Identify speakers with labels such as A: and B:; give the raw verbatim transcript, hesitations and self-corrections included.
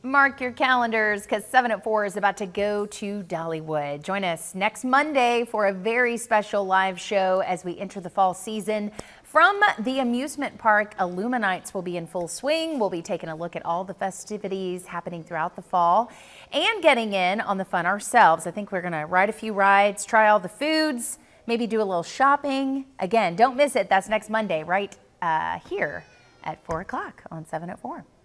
A: Mark your calendars because seven at four is about to go to Dollywood. Join us next Monday for a very special live show as we enter the fall season. From the amusement park, Illuminates will be in full swing. We'll be taking a look at all the festivities happening throughout the fall and getting in on the fun ourselves. I think we're going to ride a few rides, try all the foods, maybe do a little shopping. Again, don't miss it. That's next Monday right uh, here at four o'clock on seven at four.